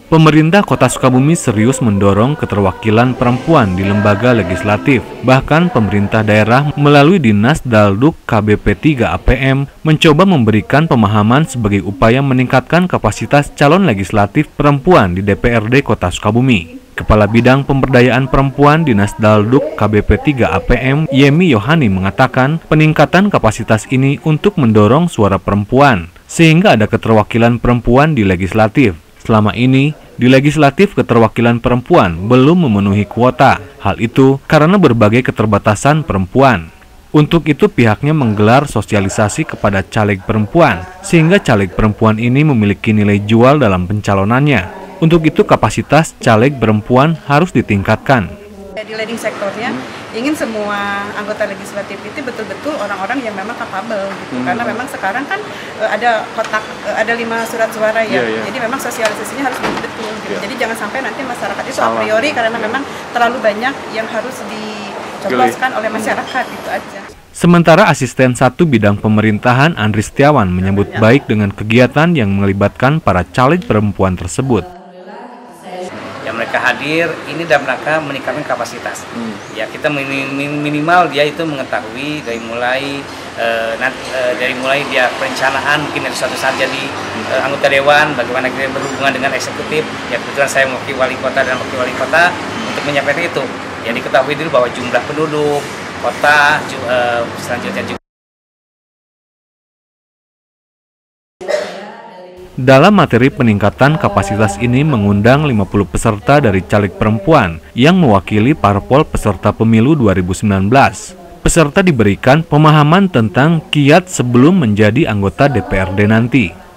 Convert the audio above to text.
Pemerintah Kota Sukabumi serius mendorong keterwakilan perempuan di lembaga legislatif. Bahkan pemerintah daerah melalui Dinas Dalduk KBP 3 APM mencoba memberikan pemahaman sebagai upaya meningkatkan kapasitas calon legislatif perempuan di DPRD Kota Sukabumi. Kepala Bidang Pemberdayaan Perempuan Dinas Dalduk KBP 3 APM, Yemi Yohani mengatakan peningkatan kapasitas ini untuk mendorong suara perempuan, sehingga ada keterwakilan perempuan di legislatif. Selama ini, di legislatif keterwakilan perempuan belum memenuhi kuota. Hal itu karena berbagai keterbatasan perempuan. Untuk itu pihaknya menggelar sosialisasi kepada caleg perempuan, sehingga caleg perempuan ini memiliki nilai jual dalam pencalonannya. Untuk itu kapasitas caleg perempuan harus ditingkatkan. Di leading sektornya ingin semua anggota legislatif itu betul-betul orang-orang yang memang capable gitu. Karena memang sekarang kan ada kotak, ada 5 surat suara ya. Jadi memang sosialisasinya harus betul-betul gitu. Jadi jangan sampai nanti masyarakat itu a priori karena memang terlalu banyak yang harus dicobloskan oleh masyarakat, itu aja. Sementara Asisten 1 Bidang Pemerintahan Andri Setiawan menyambut baik dengan kegiatan yang melibatkan para caleg perempuan tersebut. Ya, mereka hadir ini dalam rangka meningkatkan kapasitas. Ya, kita minimal dia itu mengetahui dari mulai dia perencanaan, mungkin suatu saat jadi anggota dewan, bagaimana kita berhubungan dengan eksekutif. Ya, kebetulan saya mewakili wali kota dan wakil wali kota untuk menyampaikan itu. Ya, diketahui dulu bahwa jumlah penduduk kota selanjutnya juga. Dalam materi peningkatan kapasitas ini mengundang 50 peserta dari caleg perempuan yang mewakili parpol peserta pemilu 2019. Peserta diberikan pemahaman tentang kiat sebelum menjadi anggota DPRD nanti.